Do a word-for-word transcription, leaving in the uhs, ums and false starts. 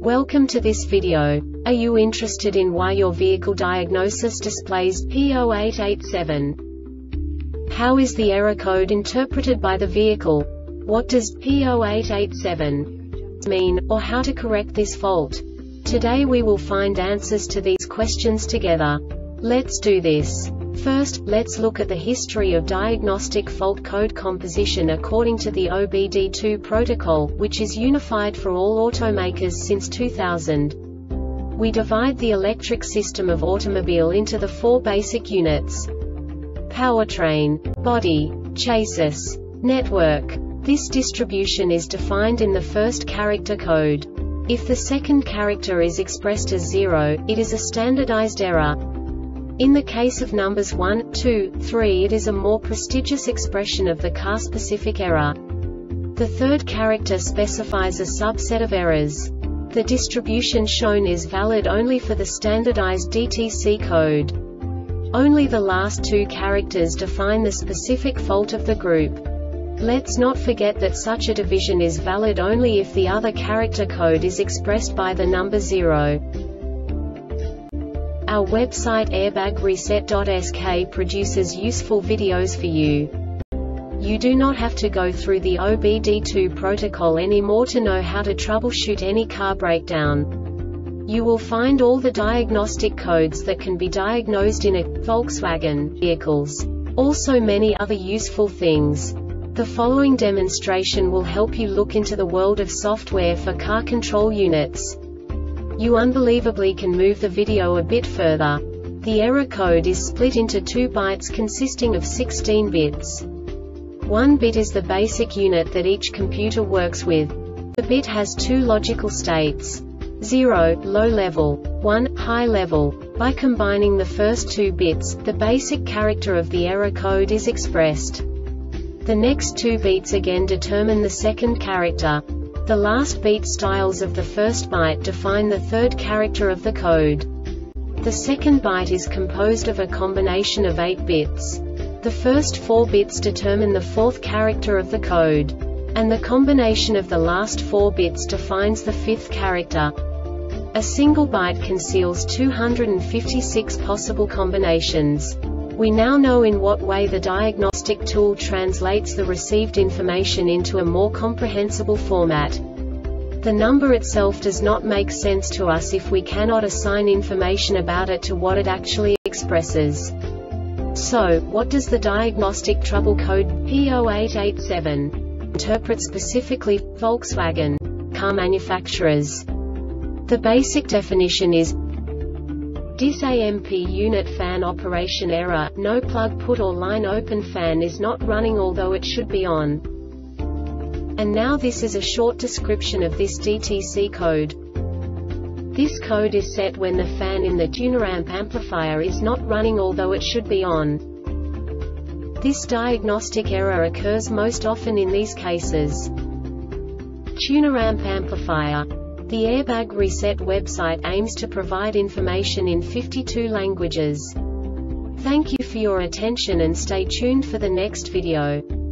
Welcome to this video. Are you interested in why your vehicle diagnosis displays P zero eight eight seven? How is the error code interpreted by the vehicle? What does P zero eight eight seven mean, or how to correct this fault? Today we will find answers to these questions together. Let's do this. First, let's look at the history of diagnostic fault code composition according to the O B D two protocol, which is unified for all automakers since two thousand. We divide the electric system of automobile into the four basic units: powertrain, body, chassis, network. This distribution is defined in the first character code. If the second character is expressed as zero, it is a standardized error. In the case of numbers one, two, three, it is a more prestigious expression of the car-specific error. The third character specifies a subset of errors. The distribution shown is valid only for the standardized D T C code. Only the last two characters define the specific fault of the group. Let's not forget that such a division is valid only if the other character code is expressed by the number zero. Our website airbag reset dot S K produces useful videos for you. You do not have to go through the O B D two protocol anymore to know how to troubleshoot any car breakdown. You will find all the diagnostic codes that can be diagnosed in a Volkswagen vehicles. Also many other useful things. The following demonstration will help you look into the world of software for car control units. You unbelievably can move the video a bit further. The error code is split into two bytes consisting of sixteen bits. One bit is the basic unit that each computer works with. The bit has two logical states: zero, low level, one, high level. By combining the first two bits, the basic character of the error code is expressed. The next two beats again determine the second character. The last beat styles of the first byte define the third character of the code. The second byte is composed of a combination of eight bits. The first four bits determine the fourth character of the code. And the combination of the last four bits defines the fifth character. A single byte conceals two hundred fifty-six possible combinations. We now know in what way the diagnostic tool translates the received information into a more comprehensible format. The number itself does not make sense to us if we cannot assign information about it to what it actually expresses. So, what does the diagnostic trouble code P zero eight eight seven interpret specifically for Volkswagen car manufacturers? The basic definition is DIS-AMP unit fan operation error, no plug put or line open fan is not running although it should be on. And now this is a short description of this D T C code. This code is set when the fan in the tuneramp amplifier is not running although it should be on. This diagnostic error occurs most often in these cases. Tuneramp amplifier. The Airbag Reset website aims to provide information in fifty-two languages. Thank you for your attention and stay tuned for the next video.